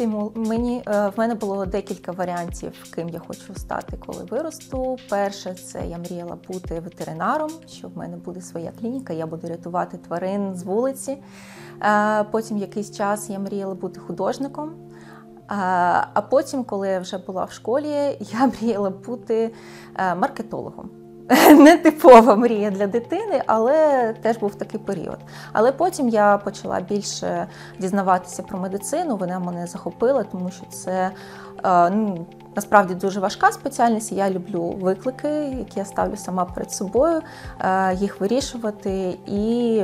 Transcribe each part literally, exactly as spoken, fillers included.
дитинстві мені, в мене було декілька варіантів, ким я хочу стати, коли виросту. Перше, це я мріяла бути ветеринаром, що в мене буде своя клініка, я буду рятувати тварин з вулиці. Потім якийсь час я мріяла бути художником. А потім, коли я вже була в школі, я мріяла бути маркетологом. Не типова мрія для дитини, але теж був такий період. Але потім я почала більше дізнаватися про медицину, вона мене захопила, тому що це ну, насправді дуже важка спеціальність. Я люблю виклики, які я ставлю сама перед собою, їх вирішувати. І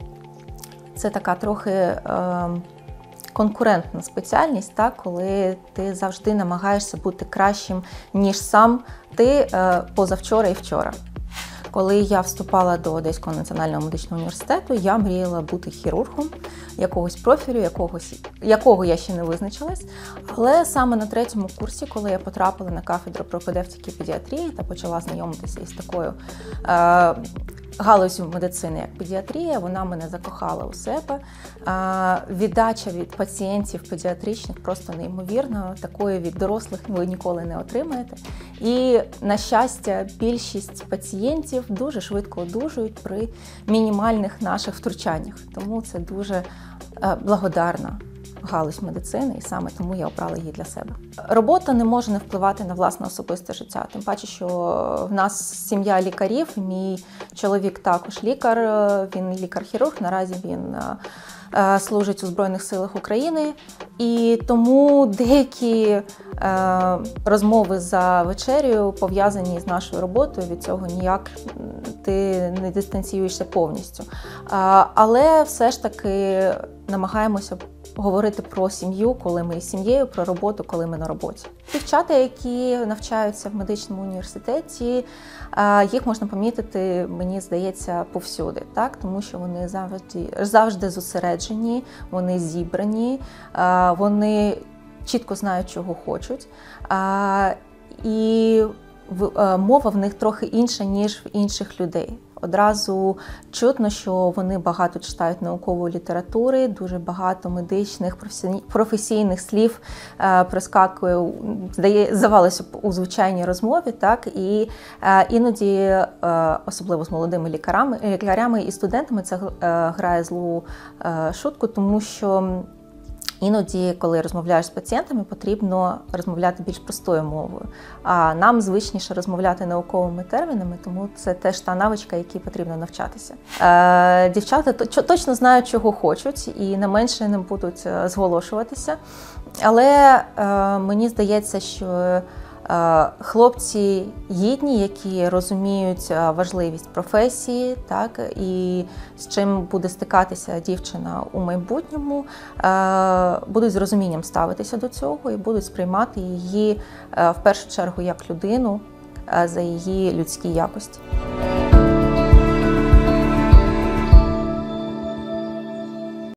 це така трохи конкурентна спеціальність, так, коли ти завжди намагаєшся бути кращим, ніж сам ти е, позавчора і вчора. Коли я вступала до Одеського національного медичного університету, я мріяла бути хірургом якогось профілю, якогось, якого я ще не визначилась. Але саме на третьому курсі, коли я потрапила на кафедру пропедевтики і педіатрії та почала знайомитися із такою е, галузю медицини, як педіатрія, вона мене закохала у себе. Віддача від пацієнтів педіатричних просто неймовірна. Такої від дорослих ви ніколи не отримаєте. І, на щастя, більшість пацієнтів дуже швидко одужують при мінімальних наших втручаннях. Тому це дуже благодарна галузь медицини, і саме тому я обрала її для себе. Робота не може не впливати на власне особисте життя. Тим паче, що в нас сім'я лікарів, мій чоловік також лікар, він лікар-хірург, наразі він служить у Збройних силах України. І тому деякі розмови за вечерею пов'язані з нашою роботою, від цього ніяк ти не дистанціюєшся повністю. Але все ж таки намагаємося говорити про сім'ю, коли ми з сім'єю, про роботу, коли ми на роботі. Дівчата, які навчаються в медичному університеті, їх можна помітити, мені здається, повсюди, так? Тому що вони завжди, завжди зосереджені, вони зібрані, вони чітко знають, чого хочуть. І мова в них трохи інша, ніж в інших людей. Одразу чутно, що вони багато читають наукової літератури, дуже багато медичних, професійних слів проскакує, здавалося б, у звичайній розмові, так, і іноді, особливо з молодими лікарями, лікарями і студентами, це грає злу шутку, тому що іноді, коли розмовляєш з пацієнтами, потрібно розмовляти більш простою мовою. А нам звичніше розмовляти науковими термінами, тому це теж та навичка, якій потрібно навчатися. Е, дівчата точно знають, чого хочуть, і на менше не будуть зголошуватися. Але е, мені здається, що хлопці гідні, які розуміють важливість професії, так, і з чим буде стикатися дівчина у майбутньому, будуть з розумінням ставитися до цього і будуть сприймати її в першу чергу як людину за її людські якості.